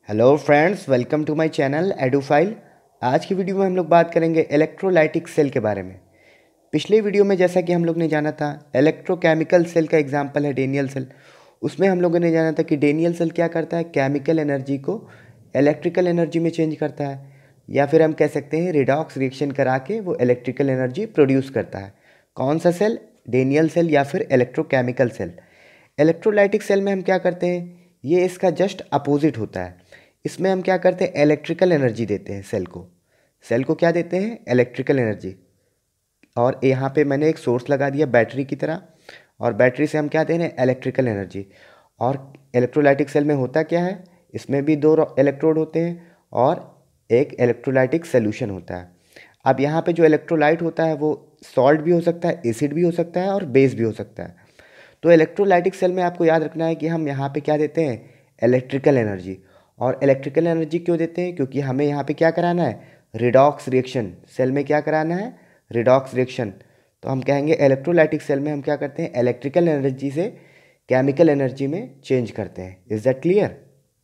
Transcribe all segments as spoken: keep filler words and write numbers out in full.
Hello friends, welcome to my channel Edufile. आज की video में हम लोग बात करेंगे इलेक्ट्रोलाइटिक सेल के बारे में। पिछले वीडियो में जैसा कि हम लोग ने जाना था, इलेक्ट्रोकेमिकल सेल का एग्जांपल है डेनियल सेल। उसमें हम लोगों ने जाना था कि डेनियल सेल क्या करता है, केमिकल एनर्जी को इलेक्ट्रिकल एनर्जी में चेंज करता है, या फिर हम कह सकते हैं रिडॉक्स रिएक्शन करा के वो इलेक्ट्रिकल एनर्जी प्रोड्यूस करता है। कौन सा सेल? डेनियल सेल या फिर इलेक्ट्रोकेमिकल सेल। इलेक्ट्रोलाइटिक सेल में हम क्या करते हैं, ये इसका जस्ट अपोजिट होता है। इसमें हम क्या करते हैं, इलेक्ट्रिकल एनर्जी देते हैं सेल को। सेल को क्या देते हैं? Electrical energy. और यहाँ पे मैंने एक सोर्स लगा दिया बैटरी की तरह, और बैटरी से हम क्या दे रहे हैं? Electrical energy. और इलेक्ट्रोलाइटिक सेल में होता क्या है, इसमें भी दो इलेक्ट्रोड होते हैं और एक इलेक्ट्रोलाइटिक सोल्यूशन होता है। अब यहाँ पे जो इलेक्ट्रोलाइट होता है वो सॉल्ट भी हो सकता है, एसिड भी हो सकता है और बेस भी हो सकता है। तो इलेक्ट्रोलाइटिक सेल में आपको याद रखना है कि हम यहाँ पे क्या देते हैं? Electrical energy. और इलेक्ट्रिकल एनर्जी क्यों देते हैं? क्योंकि हमें यहाँ पे क्या कराना है? Redox reaction. सेल में क्या कराना है? Redox reaction. तो हम कहेंगे इलेक्ट्रोलाइटिक सेल में हम क्या करते हैं? इलेक्ट्रिकल एनर्जी से केमिकल एनर्जी में चेंज करते हैं। Is that clear?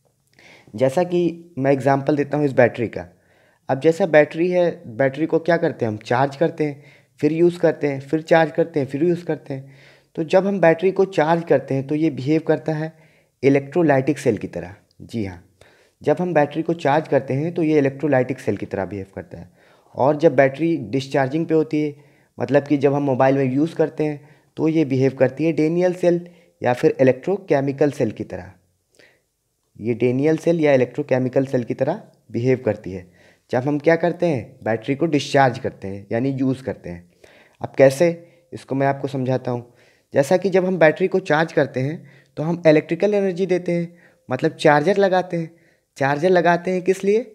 जैसा कि मैं एग्जांपल देता हूँ इस बैटरी का। अब जैसा बैटरी है, बैटरी को क्या करते हैं हम? चार्ज करते हैं, फिर यूज़ करते हैं, फिर चार्ज करते हैं, फिर यूज़ करते हैं। तो जब हम बैटरी को चार्ज करते हैं तो ये बिहेव करता है इलेक्ट्रोलाइटिक सेल की तरह। जी हाँ, जब हम बैटरी को चार्ज करते हैं तो ये इलेक्ट्रोलाइटिक सेल की तरह बिहेव करता है। और जब बैटरी डिस्चार्जिंग पे होती है, मतलब कि जब हम मोबाइल में यूज़ करते हैं, तो ये बिहेव करती है डेनियल सेल या फिर इलेक्ट्रोकेमिकल सेल की तरह। ये डेनियल सेल या इलेक्ट्रोकेमिकल सेल की तरह बिहेव करती है जब हम क्या करते हैं? बैटरी को डिस्चार्ज करते हैं, यानी यूज़ करते हैं। अब कैसे, इसको मैं आपको समझाता हूँ। जैसा कि जब हम बैटरी को चार्ज करते हैं तो हम इलेक्ट्रिकल एनर्जी देते हैं, मतलब चार्जर लगाते हैं। चार्जर लगाते हैं किस लिए?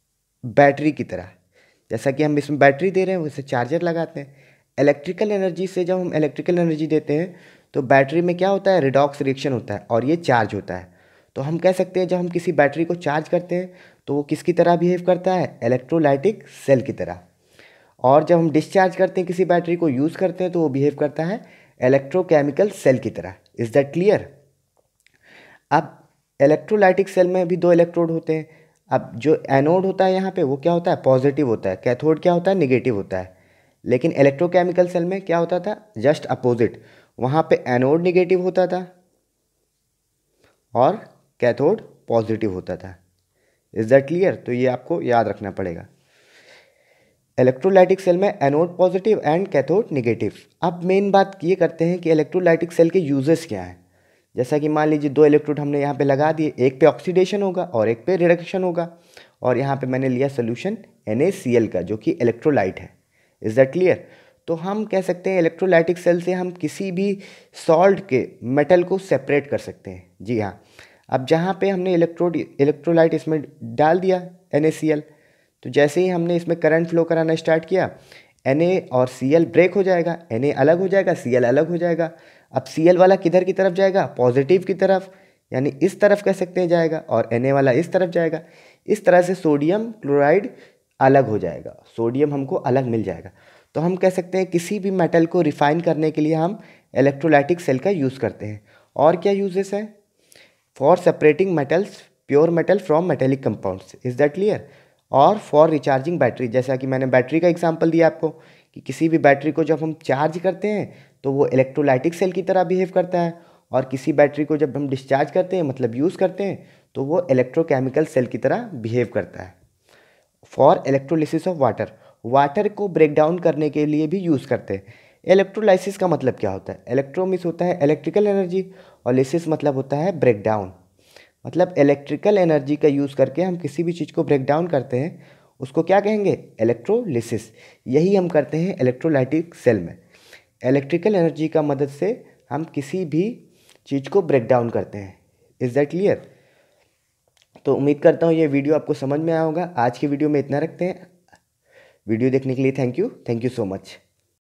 बैटरी की तरह। जैसा कि हम इसमें बैटरी दे रहे हैं वैसे चार्जर लगाते हैं। इलेक्ट्रिकल एनर्जी से जब हम इलेक्ट्रिकल एनर्जी देते हैं तो बैटरी में क्या होता है? रिडॉक्स रिएक्शन होता है और ये चार्ज होता है। तो हम कह सकते हैं जब हम किसी बैटरी को चार्ज करते हैं तो वो किसकी तरह बिहेव करता है? इलेक्ट्रोलाइटिक सेल की तरह। और जब हम डिस्चार्ज करते हैं, किसी बैटरी को यूज़ करते हैं, तो वो बिहेव करता है इलेक्ट्रोकेमिकल सेल की तरह। Is that clear? अब इलेक्ट्रोलाइटिक सेल में भी दो इलेक्ट्रोड होते हैं। अब जो एनोड होता है यहाँ पे वो क्या होता है? पॉजिटिव होता है। कैथोड क्या होता है? निगेटिव होता है। लेकिन इलेक्ट्रोकेमिकल सेल में क्या होता था? Just opposite. वहाँ पे एनोड निगेटिव होता था और कैथोड पॉजिटिव होता था। Is that clear? तो ये आपको याद रखना पड़ेगा। इलेक्ट्रोलाइटिक सेल में anode positive and cathode negative. अब मेन बात ये करते हैं कि इलेक्ट्रोलाइटिक सेल के यूजेस क्या हैं। जैसा कि मान लीजिए दो इलेक्ट्रोड हमने यहाँ पे लगा दिए, एक पे ऑक्सीडेशन होगा और एक पे रिडक्शन होगा। और यहाँ पे मैंने लिया solution N A C L का, जो कि इलेक्ट्रोलाइट है। Is that clear? तो हम कह सकते हैं इलेक्ट्रोलाइटिक सेल से हम किसी भी सॉल्ट के मेटल को सेपरेट कर सकते हैं। जी हाँ। अब जहाँ पे हमने इलेक्ट्रोड इलेक्ट्रोलाइट इसमें डाल दिया एन ए सी एल, तो जैसे ही हमने इसमें करंट फ्लो कराना स्टार्ट किया, Na और Cl ब्रेक हो जाएगा, Na अलग हो जाएगा, Cl अलग हो जाएगा। अब Cl वाला किधर की तरफ जाएगा? पॉजिटिव की तरफ, यानी इस तरफ कह सकते हैं जाएगा, और Na वाला इस तरफ जाएगा। इस तरह से सोडियम क्लोराइड अलग हो जाएगा, सोडियम हमको अलग मिल जाएगा। तो हम कह सकते हैं किसी भी मेटल को रिफाइन करने के लिए हम इलेक्ट्रोलाइटिक सेल का यूज़ करते हैं। और क्या यूजेस हैं? For separating metals, pure metal from metallic compounds. Is that clear? और फॉर रिचार्जिंग बैटरी, जैसा कि मैंने बैटरी का एग्जांपल दिया आपको कि किसी भी बैटरी को जब हम चार्ज करते हैं तो वो इलेक्ट्रोलाइटिक सेल की तरह बिहेव करता है, और किसी बैटरी को जब हम डिस्चार्ज करते हैं, मतलब यूज़ करते हैं, तो वो इलेक्ट्रोकेमिकल सेल की तरह बिहेव करता है। For electrolysis of water, water को ब्रेक डाउन करने के लिए भी यूज़ करते हैं। इलेक्ट्रोलाइसिस का मतलब क्या होता है? इलेक्ट्रो मीन्स होता है इलेक्ट्रिकल एनर्जी, और लिसिस मतलब होता है ब्रेक डाउन। मतलब इलेक्ट्रिकल एनर्जी का यूज़ करके हम किसी भी चीज़ को ब्रेक डाउन करते हैं, उसको क्या कहेंगे? इलेक्ट्रोलिसिस। यही हम करते हैं इलेक्ट्रोलाइटिक सेल में। इलेक्ट्रिकल एनर्जी का मदद से हम किसी भी चीज़ को ब्रेक डाउन करते हैं। Is that clear? तो उम्मीद करता हूँ ये वीडियो आपको समझ में आया होगा। आज की वीडियो में इतना रखते हैं। वीडियो देखने के लिए thank you thank you so much.